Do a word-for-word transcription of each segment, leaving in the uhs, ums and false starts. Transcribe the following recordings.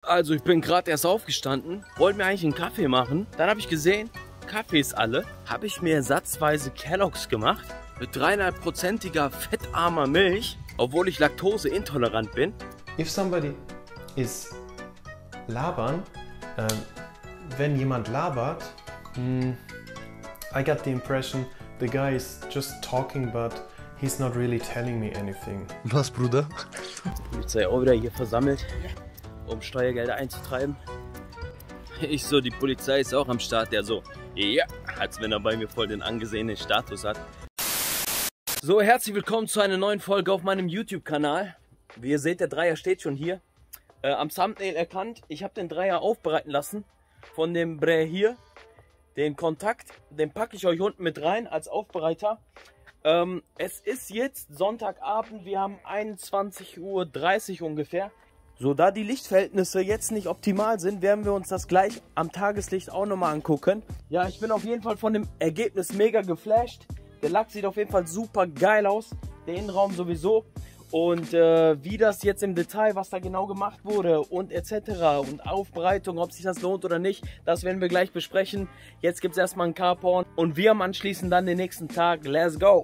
Also ich bin gerade erst aufgestanden, wollte mir eigentlich einen Kaffee machen. Dann habe ich gesehen, Kaffee ist alle. Habe ich mir ersatzweise Kellogg's gemacht mit dreieinhalb-prozentiger fettarmer Milch, obwohl ich laktoseintolerant bin. If somebody is labern, ähm, wenn jemand labert, mm, I got the impression the guy is just talking, but he's not really telling me anything. Was, Bruder? Die Polizei auch wieder hier versammelt, um Steuergelder einzutreiben. Ich so, die Polizei ist auch am Start, der so, ja, als wenn er bei mir voll den angesehenen Status hat. So, herzlich willkommen zu einer neuen Folge auf meinem YouTube-Kanal. Wie ihr seht, der Dreier steht schon hier. Äh, am Thumbnail erkannt, ich habe den Dreier aufbereiten lassen von dem Bre hier. Den Kontakt, den packe ich euch unten mit rein als Aufbereiter. Ähm, es ist jetzt Sonntagabend, wir haben einundzwanzig Uhr dreißig ungefähr. So, da die Lichtverhältnisse jetzt nicht optimal sind, werden wir uns das gleich am Tageslicht auch nochmal angucken. Ja, ich bin auf jeden Fall von dem Ergebnis mega geflasht. Der Lack sieht auf jeden Fall super geil aus, der Innenraum sowieso. Und äh, wie das jetzt im Detail, was da genau gemacht wurde und et cetera und Aufbereitung, ob sich das lohnt oder nicht, das werden wir gleich besprechen. Jetzt gibt es erstmal einen Carporn und wir haben anschließend dann den nächsten Tag. Let's go!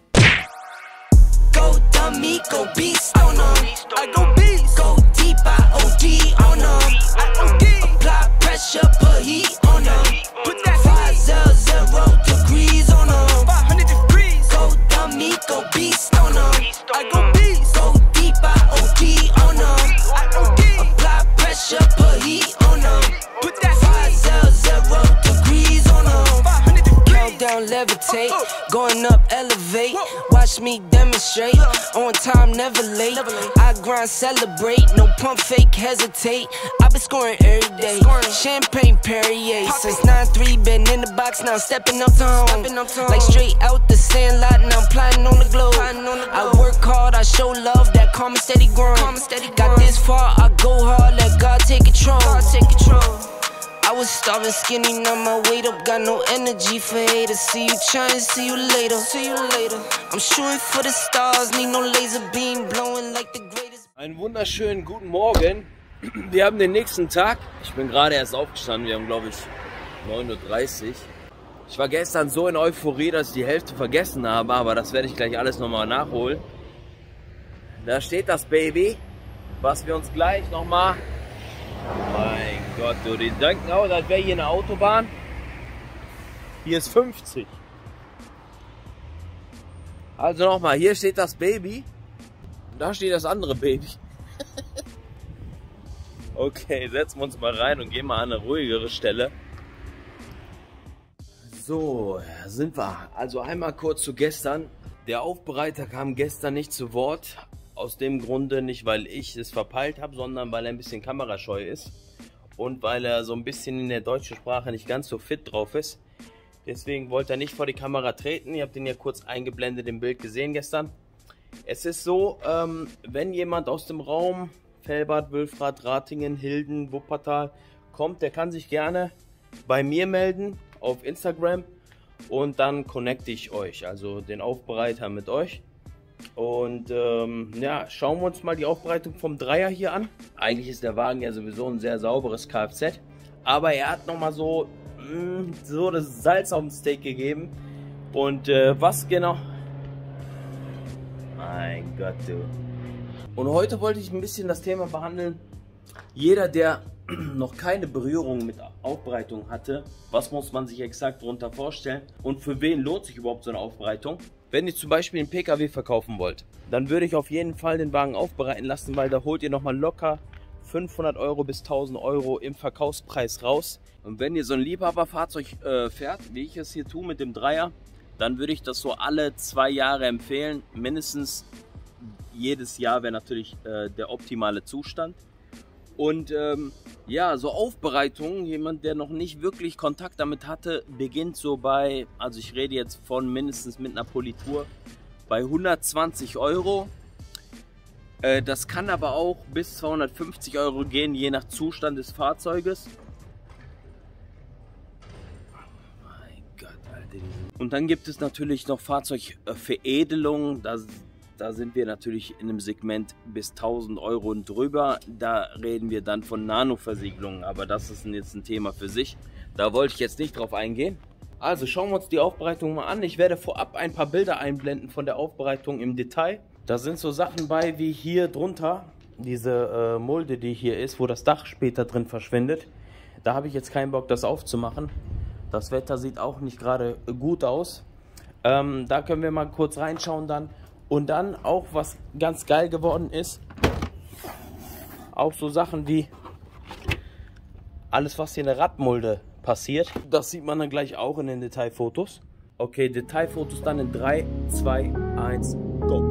Go dummy, go beast on them. I go beast. Go deep, I O D on them. I O D. Apply pressure, put heat on them. Put that five zero zero degrees on them. five hundred degrees. Go dummy, go beast on them. I go beast. Go deep, I O D on them. I O D. Apply pressure, put heat on them. Put that five zero zero degrees on them. five hundred degrees. Countdown, levitate. Going up, elevate. Watch me demonstrate. On time, never late. I grind, celebrate. No pump, fake, hesitate. I've been scoring every day. Champagne, Perrier. Since nine three, been in the box, now stepping up to home. Like straight out the sand lot, now I'm plotting on the globe. I work hard, I show love, that calm and steady grind. Got this far, I go hard, let God take control. I was starving skinny, now my weight up, got no energy for haters. See you trying, see you later, see you later. I'm shooting for the stars, need no laser beam, blowing like the greatest. Einen wunderschönen guten Morgen. Wir haben den nächsten Tag. Ich bin gerade erst aufgestanden, wir haben glaube ich neun Uhr dreißig. Ich war gestern so in Euphorie, dass ich die Hälfte vergessen habe, aber das werde ich gleich alles nochmal nachholen. Da steht das Baby, was wir uns gleich nochmal... Mein Gott, du, die denken auch, als wäre hier eine Autobahn. Hier ist fünfzig. Also nochmal, hier steht das Baby. Und da steht das andere Baby. Okay, setzen wir uns mal rein und gehen mal an eine ruhigere Stelle. So, sind wir. Also einmal kurz zu gestern. Der Aufbereiter kam gestern nicht zu Wort. Aus dem Grunde nicht, weil ich es verpeilt habe, sondern weil er ein bisschen kamerascheu ist. Und weil er so ein bisschen in der deutschen Sprache nicht ganz so fit drauf ist. Deswegen wollte er nicht vor die Kamera treten. Ihr habt ihn ja kurz eingeblendet im Bild gesehen gestern. Es ist so, ähm, wenn jemand aus dem Raum Velbert, Wülfrath, Ratingen, Hilden, Wuppertal kommt, der kann sich gerne bei mir melden auf Instagram. Und dann connecte ich euch, also den Aufbereiter mit euch. Und ähm, ja, schauen wir uns mal die Aufbereitung vom Dreier hier an. Eigentlich ist der Wagen ja sowieso ein sehr sauberes Kfz. Aber er hat nochmal so, mh, so das Salz auf dem Steak gegeben. Und äh, was genau? Mein Gott, du. Und heute wollte ich ein bisschen das Thema behandeln. Jeder, der noch keine Berührung mit Aufbereitung hatte, was muss man sich exakt darunter vorstellen? Und für wen lohnt sich überhaupt so eine Aufbereitung? Wenn ihr zum Beispiel einen P K W verkaufen wollt, dann würde ich auf jeden Fall den Wagen aufbereiten lassen, weil da holt ihr nochmal locker fünfhundert Euro bis tausend Euro im Verkaufspreis raus. Und wenn ihr so ein Liebhaberfahrzeug äh, fährt, wie ich es hier tue mit dem Dreier, dann würde ich das so alle zwei Jahre empfehlen. Mindestens jedes Jahr wäre natürlich äh, der optimale Zustand. Und ähm, ja, so Aufbereitung, jemand, der noch nicht wirklich Kontakt damit hatte, beginnt so bei, also ich rede jetzt von mindestens mit einer Politur, bei hundertzwanzig Euro. Äh, das kann aber auch bis zweihundertfünfzig Euro gehen, je nach Zustand des Fahrzeuges. Mein Gott, Alter. Und dann gibt es natürlich noch Fahrzeugveredelung. Da da sind wir natürlich in einem Segment bis tausend Euro und drüber. Da reden wir dann von Nanoversiegelungen, aber das ist jetzt ein Thema für sich. Da wollte ich jetzt nicht drauf eingehen. Also schauen wir uns die Aufbereitung mal an. Ich werde vorab ein paar Bilder einblenden von der Aufbereitung im Detail. Da sind so Sachen bei wie hier drunter, diese äh, Mulde, die hier ist, wo das Dach später drin verschwindet. Da habe ich jetzt keinen Bock, das aufzumachen. Das Wetter sieht auch nicht gerade gut aus. Ähm, da können wir mal kurz reinschauen dann. Und dann auch, was ganz geil geworden ist, auch so Sachen wie alles, was hier in der Radmulde passiert. Das sieht man dann gleich auch in den Detailfotos. Okay, Detailfotos dann in drei, zwei, eins, go!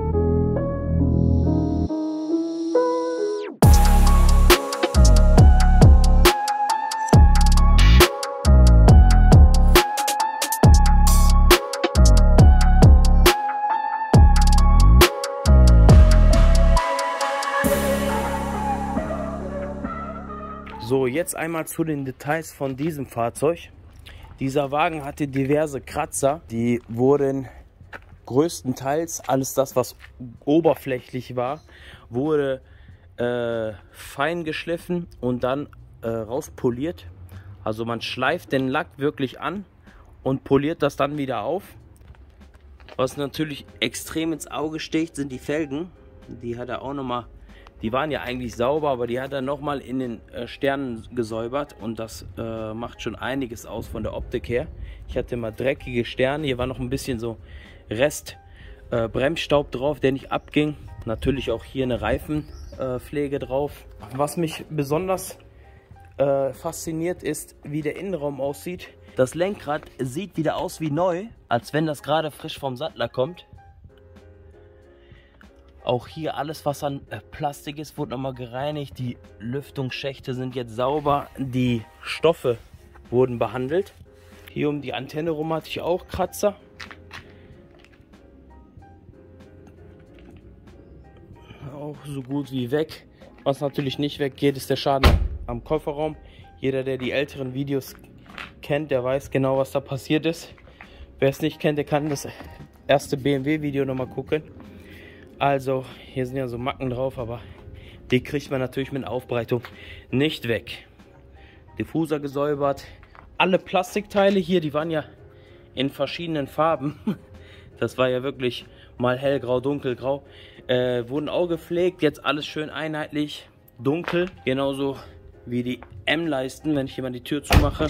So, jetzt einmal zu den Details von diesem Fahrzeug. Dieser Wagen hatte diverse Kratzer, die wurden größtenteils, alles das, was oberflächlich war, wurde äh, fein geschliffen und dann äh, rauspoliert. Also man schleift den Lack wirklich an und poliert das dann wieder auf. Was natürlich extrem ins Auge sticht, sind die Felgen. Die hat er auch nochmal. Die waren ja eigentlich sauber, aber die hat er nochmal in den äh, Sternen gesäubert und das äh, macht schon einiges aus von der Optik her. Ich hatte mal dreckige Sterne, hier war noch ein bisschen so Rest äh, Bremsstaub drauf, der nicht abging. Natürlich auch hier eine Reifenpflege äh, drauf. Was mich besonders äh, fasziniert ist, wie der Innenraum aussieht. Das Lenkrad sieht wieder aus wie neu, als wenn das gerade frisch vom Sattler kommt. Auch hier alles, was an Plastik ist, wurde nochmal gereinigt. Die Lüftungsschächte sind jetzt sauber. Die Stoffe wurden behandelt. Hier um die Antenne rum hatte ich auch Kratzer. Auch so gut wie weg. Was natürlich nicht weggeht, ist der Schaden am Kofferraum. Jeder, der die älteren Videos kennt, der weiß genau, was da passiert ist. Wer es nicht kennt, der kann das erste B M W-Video nochmal gucken. Also, hier sind ja so Macken drauf, aber die kriegt man natürlich mit Aufbereitung nicht weg. Diffuser gesäubert. Alle Plastikteile hier, die waren ja in verschiedenen Farben. Das war ja wirklich mal hellgrau, dunkelgrau. Äh, wurden auch gepflegt, jetzt alles schön einheitlich, dunkel. Genauso wie die M-Leisten, wenn ich hier mal die Tür zumache.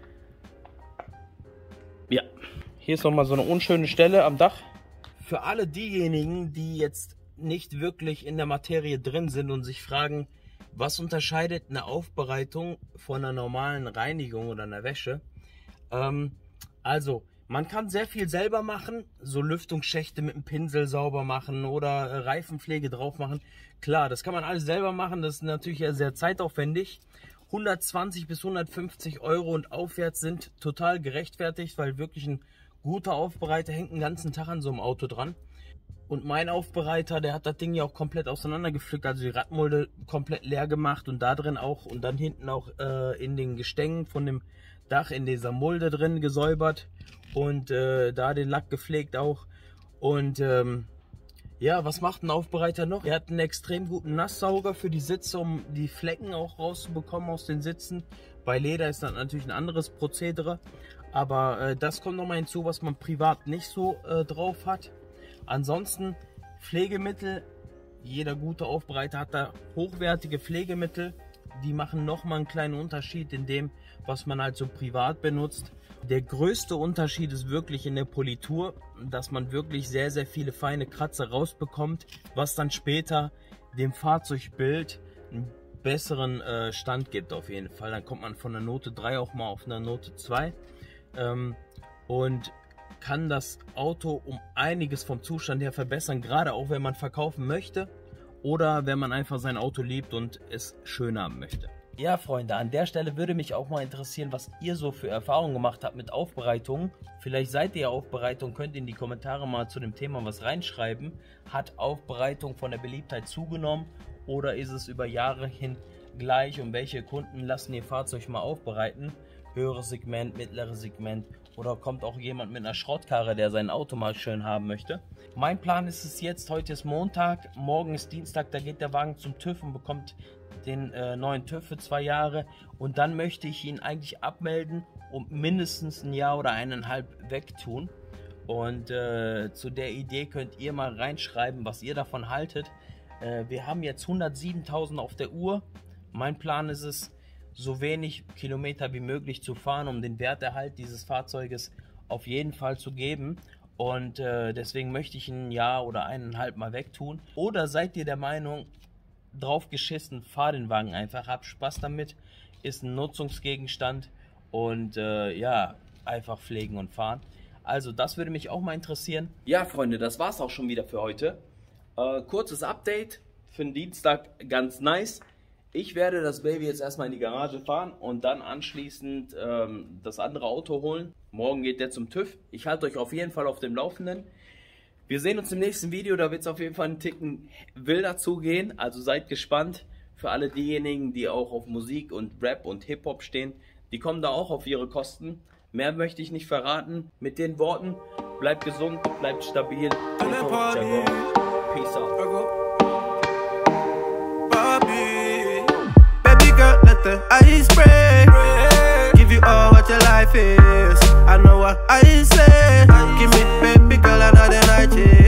Ja, hier ist nochmal so eine unschöne Stelle am Dach. Für alle diejenigen, die jetzt nicht wirklich in der Materie drin sind und sich fragen, was unterscheidet eine Aufbereitung von einer normalen Reinigung oder einer Wäsche? Ähm, also, man kann sehr viel selber machen, so Lüftungsschächte mit einem Pinsel sauber machen oder äh, Reifenpflege drauf machen. Klar, das kann man alles selber machen, das ist natürlich sehr zeitaufwendig. hundertzwanzig bis hundertfünfzig Euro und aufwärts sind total gerechtfertigt, weil wirklich ein guter Aufbereiter hängt den ganzen Tag an so einem Auto dran. Und mein Aufbereiter, der hat das Ding ja auch komplett auseinandergepflückt, also die Radmulde komplett leer gemacht und da drin auch und dann hinten auch äh, in den Gestängen von dem Dach in dieser Mulde drin gesäubert und äh, da den Lack gepflegt auch. Und ähm, ja, was macht ein Aufbereiter noch? Er hat einen extrem guten Nasssauger für die Sitze, um die Flecken auch rauszubekommen aus den Sitzen. Bei Leder ist das natürlich ein anderes Prozedere. Aber äh, das kommt nochmal hinzu, was man privat nicht so äh, drauf hat. Ansonsten Pflegemittel. Jeder gute Aufbereiter hat da hochwertige Pflegemittel. Die machen nochmal einen kleinen Unterschied in dem, was man halt so privat benutzt. Der größte Unterschied ist wirklich in der Politur, dass man wirklich sehr, sehr viele feine Kratzer rausbekommt, was dann später dem Fahrzeugbild einen besseren äh, Stand gibt auf jeden Fall. Dann kommt man von der Note drei auch mal auf eine Note zwei. Ähm, und kann das Auto um einiges vom Zustand her verbessern, gerade auch wenn man verkaufen möchte oder wenn man einfach sein Auto liebt und es schön haben möchte. Ja, Freunde, an der Stelle würde mich auch mal interessieren, was ihr so für Erfahrungen gemacht habt mit Aufbereitung. Vielleicht seid ihr Aufbereitung, könnt ihr in die Kommentare mal zu dem Thema was reinschreiben. Hat Aufbereitung von der Beliebtheit zugenommen oder ist es über Jahre hin gleich und welche Kunden lassen ihr Fahrzeug mal aufbereiten? höheres Segment, mittleres Segment oder kommt auch jemand mit einer Schrottkarre, der sein Auto mal schön haben möchte. Mein Plan ist es jetzt, heute ist Montag, morgen ist Dienstag, da geht der Wagen zum TÜV und bekommt den äh, neuen TÜV für zwei Jahre und dann möchte ich ihn eigentlich abmelden und mindestens ein Jahr oder eineinhalb wegtun. Und äh, zu der Idee könnt ihr mal reinschreiben, was ihr davon haltet. Äh, wir haben jetzt hundertsiebentausend auf der Uhr. Mein Plan ist es, so wenig Kilometer wie möglich zu fahren, um den Werterhalt dieses Fahrzeuges auf jeden Fall zu geben. Und äh, deswegen möchte ich ein Jahr oder eineinhalb mal wegtun. Oder seid ihr der Meinung, drauf geschissen, fahr den Wagen einfach, hab Spaß damit, ist ein Nutzungsgegenstand und äh, ja, einfach pflegen und fahren. Also das würde mich auch mal interessieren. Ja Freunde, das war's auch schon wieder für heute. Äh, kurzes Update für den Dienstag, ganz nice. Ich werde das Baby jetzt erstmal in die Garage fahren und dann anschließend ähm, das andere Auto holen. Morgen geht der zum TÜV. Ich halte euch auf jeden Fall auf dem Laufenden. Wir sehen uns im nächsten Video, da wird es auf jeden Fall einen Ticken wilder zugehen. Also seid gespannt. Für alle diejenigen, die auch auf Musik und Rap und Hip-Hop stehen, die kommen da auch auf ihre Kosten. Mehr möchte ich nicht verraten. Mit den Worten, bleibt gesund, bleibt stabil. Peace out. The ice spray, give you all what your life is. I know what I say. Give me baby girl another night.